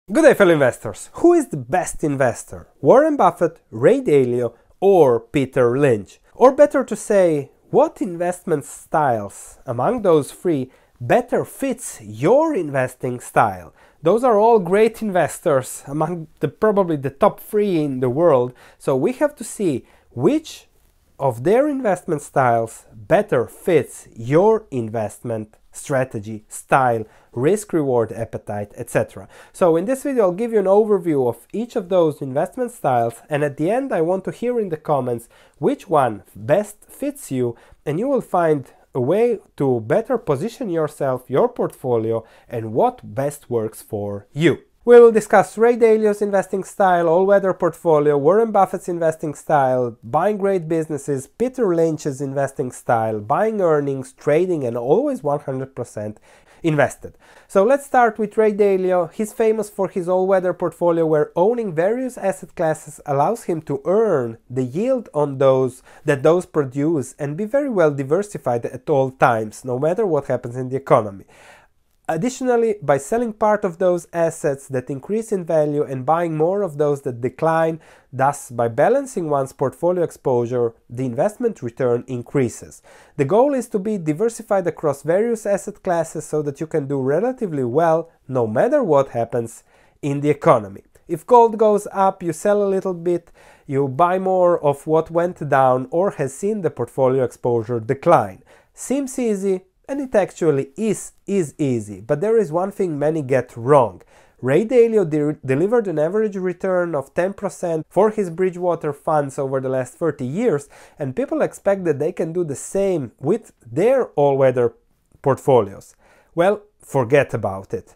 Good day, fellow investors. Who is the best investor? Warren Buffett, Ray Dalio, or Peter Lynch? Or better to say, what investment styles among those three better fits your investing style? Those are all great investors among probably the top three in the world. So we have to see which of their investment styles better fits your investment strategy, style, risk-reward appetite, etc. So in this video I'll give you an overview of each of those investment styles, and at the end I want to hear in the comments which one best fits you, and you will find a way to better position yourself, your portfolio, and what best works for you. We will discuss Ray Dalio's investing style, all-weather portfolio, Warren Buffett's investing style, buying great businesses, Peter Lynch's investing style, buying earnings, trading, and always 100% invested. So let's start with Ray Dalio. He's famous for his all-weather portfolio where owning various asset classes allows him to earn the yield on those produce and be very well diversified at all times, no matter what happens in the economy. Additionally, by selling part of those assets that increase in value and buying more of those that decline, thus by balancing one's portfolio exposure, the investment return increases. The goal is to be diversified across various asset classes so that you can do relatively well no matter what happens in the economy. If gold goes up, you sell a little bit, you buy more of what went down or has seen the portfolio exposure decline. Seems easy. And it actually is easy, but there is one thing many get wrong. Ray Dalio delivered an average return of 10% for his Bridgewater funds over the last 30 years, and people expect that they can do the same with their all-weather portfolios. Well, forget about it.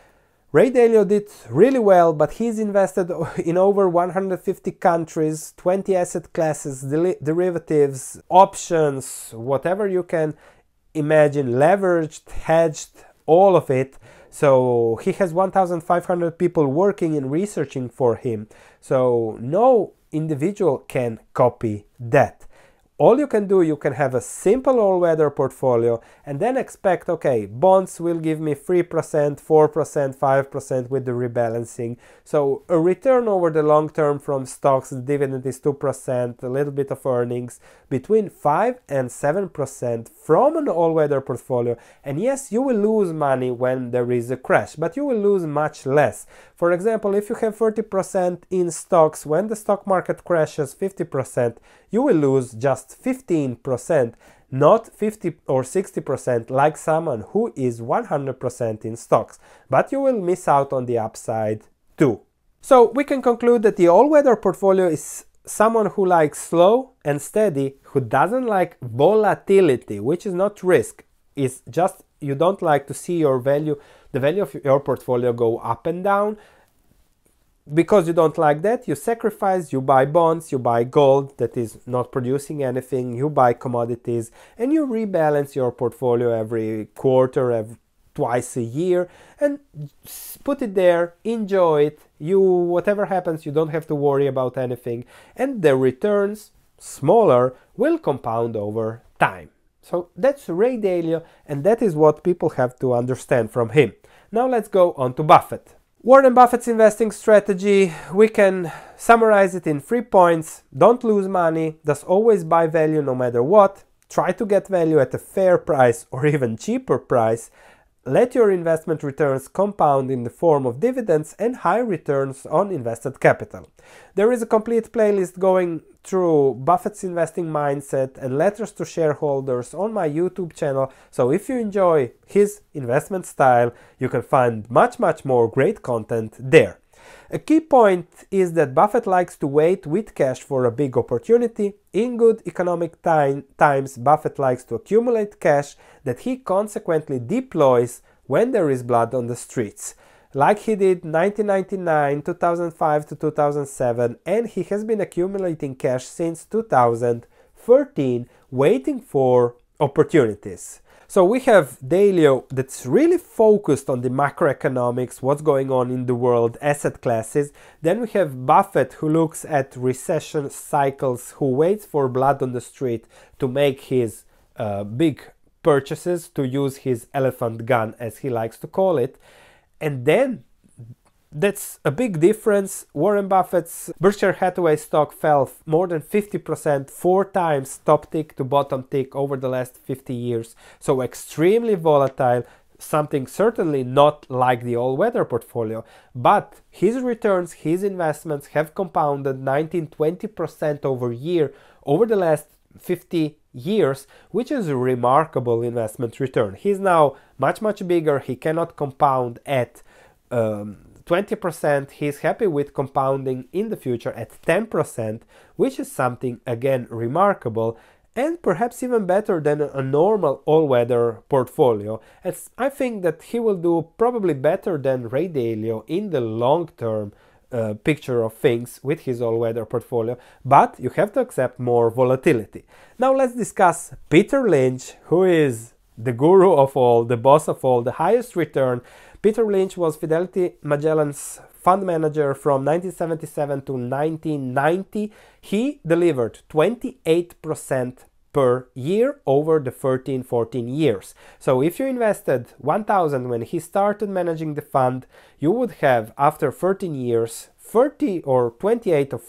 Ray Dalio did really well, but he's invested in over 150 countries, 20 asset classes, derivatives, options, whatever you can imagine, leveraged, hedged, all of it. So he has 1,500 people working and researching for him. So no individual can copy that. All you can do, you can have a simple all-weather portfolio and then expect, okay, bonds will give me 3%, 4%, 5% with the rebalancing. So a return over the long term from stocks, the dividend is 2%, a little bit of earnings, between 5 and 7% from an all-weather portfolio. And yes, you will lose money when there is a crash, but you will lose much less. For example, if you have 30% in stocks, when the stock market crashes 50%, you will lose just 15%, not 50 or 60% like someone who is 100% in stocks. But you will miss out on the upside too. So we can conclude that the all-weather portfolio is someone who likes slow and steady, who doesn't like volatility, which is not risk. It's just you don't like to see the value of your portfolio go up and down. Because you don't like that, you sacrifice, you buy bonds, you buy gold that is not producing anything, you buy commodities, and you rebalance your portfolio every quarter, twice a year, and put it there, enjoy it. Whatever happens, you don't have to worry about anything, and the returns, smaller, will compound over time. So that's Ray Dalio, and that is what people have to understand from him. Now let's go on to Buffett. Warren Buffett's investing strategy, we can summarize it in 3 points. Don't lose money, thus always buy value no matter what. Try to get value at a fair price or even cheaper price. Let your investment returns compound in the form of dividends and high returns on invested capital. There is a complete playlist going through Buffett's investing mindset and letters to shareholders on my YouTube channel. So if you enjoy his investment style, you can find much more great content there. A key point is that Buffett likes to wait with cash for a big opportunity. In good economic times, Buffett likes to accumulate cash that he consequently deploys when there is blood on the streets. Like he did 1999, 2005 to 2007, and he has been accumulating cash since 2013, waiting for opportunities. So we have Dalio that's really focused on the macroeconomics, what's going on in the world, asset classes. Then we have Buffett who looks at recession cycles, who waits for blood on the street to make his big purchases, to use his elephant gun as he likes to call it. And then That's a big difference. Warren Buffett's Berkshire Hathaway stock fell more than 50%, 4 times top tick to bottom tick over the last 50 years. So extremely volatile, something certainly not like the all-weather portfolio. But his returns, his investments have compounded 19-20% over year over the last 50 years, which is a remarkable investment return. He's now much bigger. He cannot compound at 20%. He's happy with compounding in the future at 10%, which is something again remarkable and perhaps even better than a normal all-weather portfolio. As I think that he will do probably better than Ray Dalio in the long-term picture of things with his all-weather portfolio, but you have to accept more volatility. Now let's discuss Peter Lynch, who is the guru of all, the boss of all, the highest return. Peter Lynch was Fidelity Magellan's fund manager from 1977 to 1990. He delivered 28% per year over the 14 years. So if you invested 1,000 when he started managing the fund, you would have after 13 years 30 or 28 or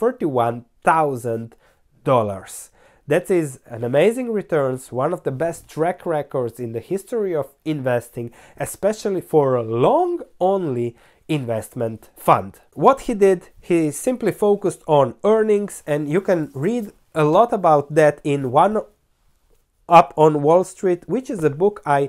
$31,000. That is an amazing returns, one of the best track records in the history of investing, especially for a long only investment fund. What he did, he simply focused on earnings, and you can read a lot about that in One Up on Wall Street, which is a book I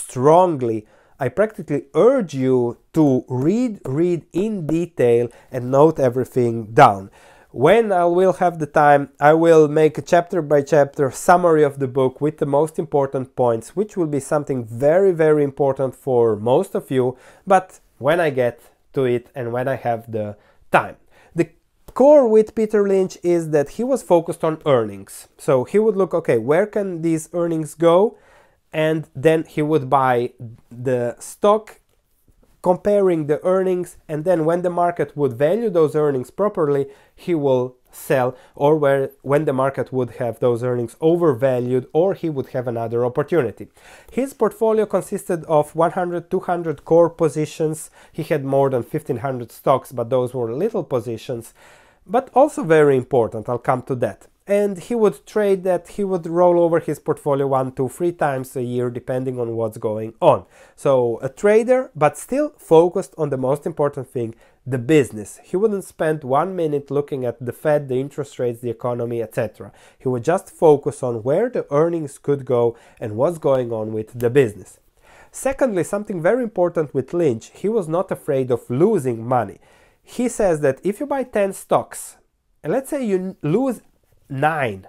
practically urge you to read in detail and note everything down. When I will have the time, I will make a chapter by chapter summary of the book with the most important points, which will be something very important for most of you, but when I get to it and when I have the time. The core with Peter Lynch is that he was focused on earnings. So he would look, okay, where can these earnings go? And then he would buy the stock comparing the earnings, and then when the market would value those earnings properly, he will sell, or when the market would have those earnings overvalued, or he would have another opportunity. His portfolio consisted of 100-200 core positions. He had more than 1,500 stocks, but those were little positions, but also very important. I'll come to that. And he would trade that, he would roll over his portfolio 1, 2, 3 times a year depending on what's going on. So a trader, but still focused on the most important thing, the business. He wouldn't spend 1 minute looking at the Fed, the interest rates, the economy, etc. He would just focus on where the earnings could go and what's going on with the business. Secondly, something very important with Lynch, he was not afraid of losing money. He says that if you buy 10 stocks, and let's say you lose 9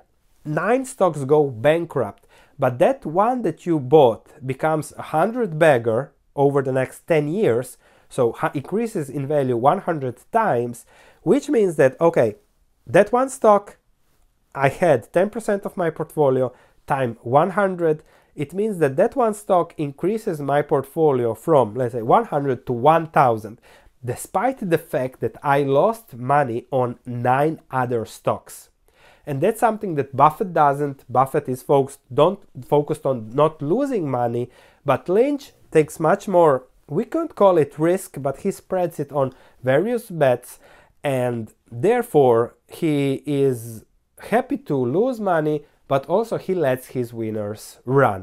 stocks go bankrupt, but that one that you bought becomes 100 bagger over the next 10 years, so increases in value 100 times, which means that, okay, that one stock, I had 10% of my portfolio time 100, it means that that one stock increases my portfolio from, let's say, 100 to 1,000, despite the fact that I lost money on 9 other stocks. And that's something that Buffett doesn't. Buffett is focused on not losing money, but Lynch takes much more, we can't call it risk, but he spreads it on various bets, and therefore he is happy to lose money, but also he lets his winners run.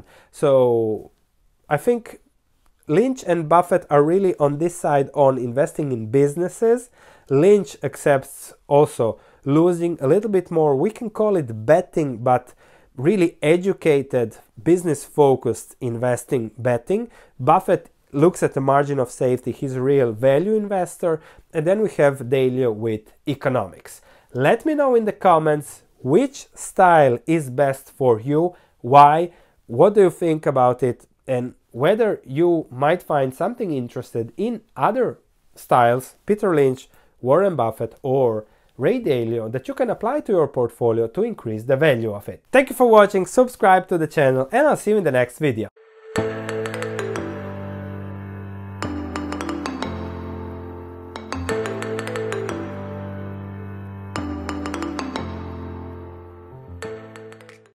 So I think Lynch and Buffett are really on this side on investing in businesses. Lynch accepts also losing a little bit more. We can call it betting, but really educated, business-focused investing betting. Buffett looks at the margin of safety. He's a real value investor. And then we have Dalio with economics. Let me know in the comments which style is best for you, why, what do you think about it, and whether you might find something interested in other styles, Peter Lynch, Warren Buffett, or Ray Dalio, that you can apply to your portfolio to increase the value of it. Thank you for watching, subscribe to the channel, and I'll see you in the next video.